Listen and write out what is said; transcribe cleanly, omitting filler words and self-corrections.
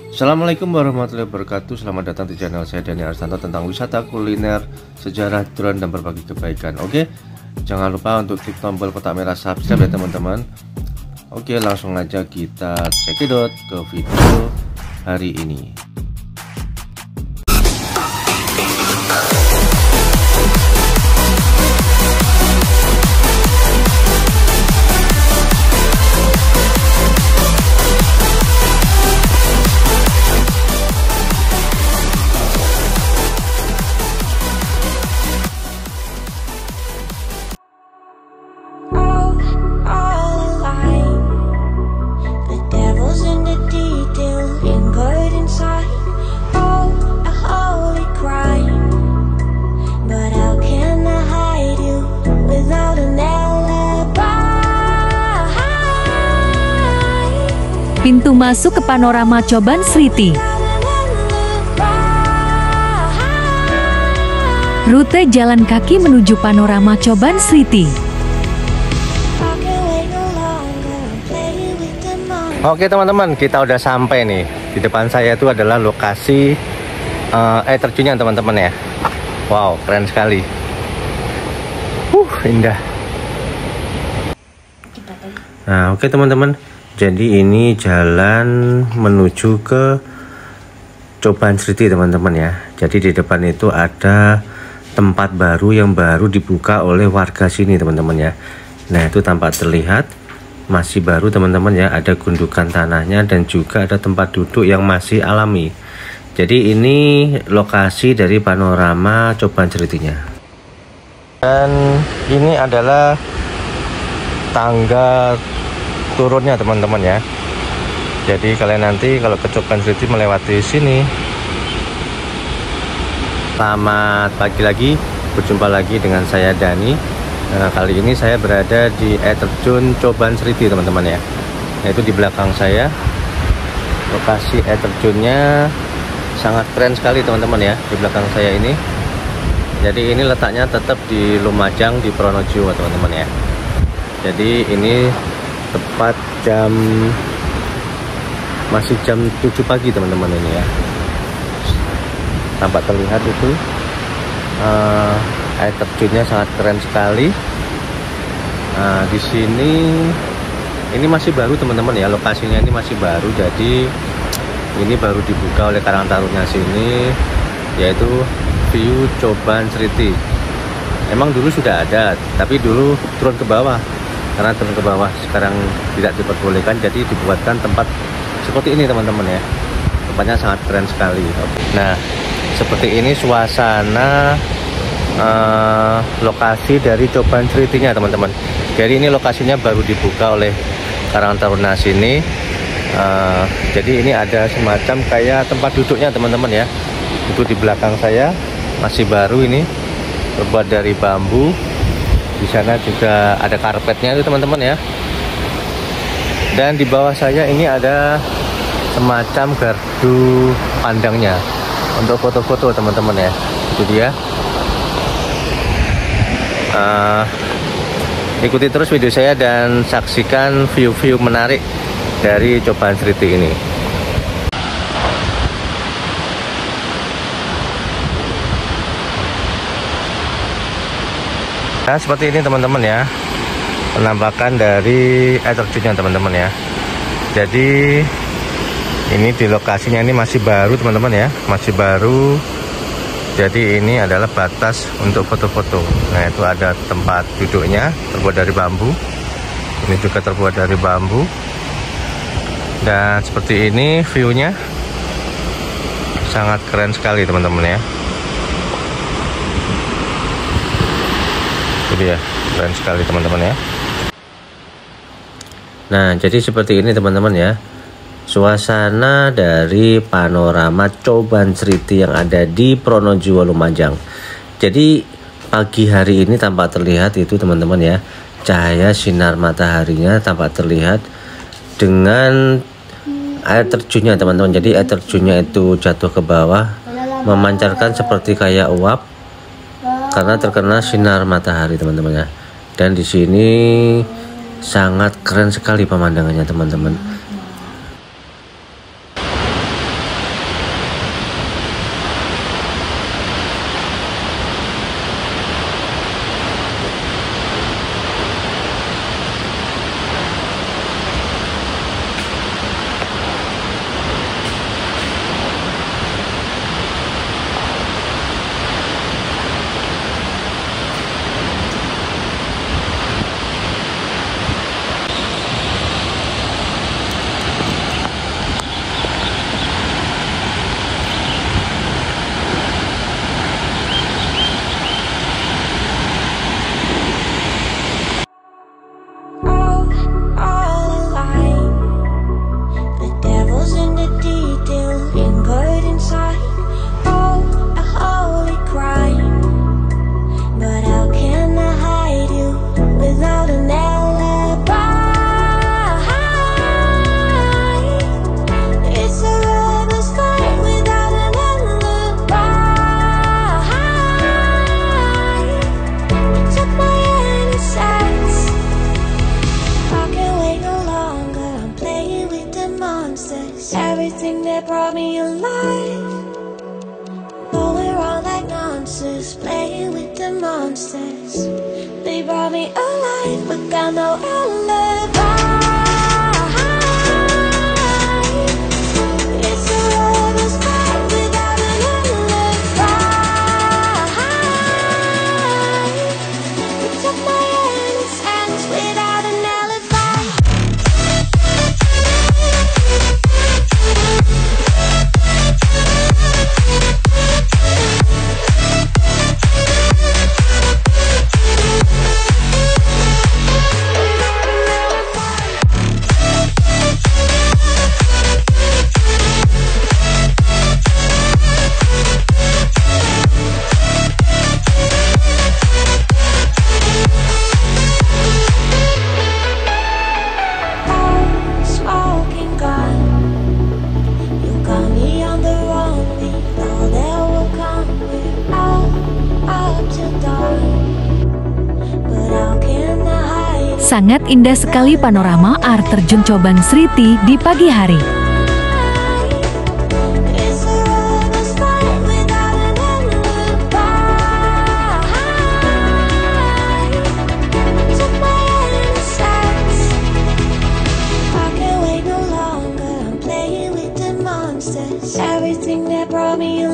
Assalamualaikum warahmatullahi wabarakatuh. Selamat datang di channel saya Dani Arsanto tentang wisata kuliner, sejarah, drone, dan berbagi kebaikan. Oke, jangan lupa untuk klik tombol kotak merah subscribe ya teman-teman. Oke, langsung aja kita cekidot ke video hari ini. Pintu masuk ke Panorama Coban Sriti. Rute jalan kaki menuju Panorama Coban Sriti. Oke teman-teman, kita udah sampai nih. Di depan saya itu adalah lokasi air terjunnya teman-teman ya. Wow, keren sekali. Indah. Nah, oke teman-teman. Jadi ini jalan menuju ke Coban Sriti teman-teman ya. Jadi di depan itu ada tempat baru yang baru dibuka oleh warga sini teman-teman ya. Nah, itu tampak terlihat masih baru teman-teman ya. Ada gundukan tanahnya dan juga ada tempat duduk yang masih alami. Jadi ini lokasi dari panorama Coban Sritinya. Dan ini adalah tangga turunnya teman-teman ya. Jadi kalian nanti kalau ke Coban Sriti melewati sini. Selamat pagi lagi, berjumpa lagi dengan saya Dani. Nah, kali ini saya berada di air terjun Coban Sriti teman-teman ya. Nah, itu di belakang saya. Lokasi air terjunnya sangat keren sekali teman-teman ya, di belakang saya ini. Jadi ini letaknya tetap di Lumajang di Pronojiwo teman-teman ya. Jadi ini tepat masih jam 7 pagi teman-teman ini ya. Tampak terlihat itu air terjunnya sangat keren sekali. Nah, di sini ini masih baru teman-teman ya, lokasinya ini masih baru. Jadi ini baru dibuka oleh Karang Taruna sini, yaitu view Coban Sriti. Emang dulu sudah ada, tapi dulu turun ke bawah. Karena turun ke bawah sekarang tidak diperbolehkan, jadi dibuatkan tempat seperti ini teman-teman ya. Tempatnya sangat keren sekali. Nah, seperti ini suasana lokasi dari Coban Sritinya teman-teman. Jadi ini lokasinya baru dibuka oleh Karang Taruna sini. Jadi ini ada semacam kayak tempat duduknya teman-teman ya. Itu di belakang saya masih baru ini, terbuat dari bambu. Di sana juga ada karpetnya itu teman-teman ya. Dan di bawah saya ini ada semacam gardu pandangnya untuk foto-foto teman-teman ya. Itu dia. Ikuti terus video saya dan saksikan view-view menarik dari Coban Sriti ini. Nah, seperti ini teman-teman ya, penampakan dari air terjunnya teman-teman ya. Jadi ini di lokasinya ini masih baru teman-teman ya, masih baru. Jadi ini adalah batas untuk foto-foto. Nah, itu ada tempat duduknya terbuat dari bambu. Ini juga terbuat dari bambu. Dan seperti ini view-nya, sangat keren sekali teman-teman ya. Ya, keren sekali teman-teman ya. Nah, jadi seperti ini teman-teman ya, suasana dari panorama Coban Sriti yang ada di Pronojiwo Lumajang. Jadi pagi hari ini tampak terlihat itu teman-teman ya, cahaya sinar mataharinya tampak terlihat dengan air terjunnya teman-teman. Jadi air terjunnya itu jatuh ke bawah, memancarkan seperti kayak uap karena terkena sinar matahari teman-teman ya. Dan di sini sangat keren sekali pemandangannya teman-teman. monsters, everything that brought me alive. Going around like monsters, playing with the monsters. They brought me alive, but got no alibi. It's a lover's fight without an alibi. We took my innocence without an alibi. Smoking gun, you got me on the wrong lead. All that will come, we're out up till dawn. But how can I hide? Sangat indah sekali panorama air terjun Coban Sriti di pagi hari. It's a lover's fight without an alibi. Took my innocence. I can't wait no longer. I'm playing with the monsters. Everything that brought me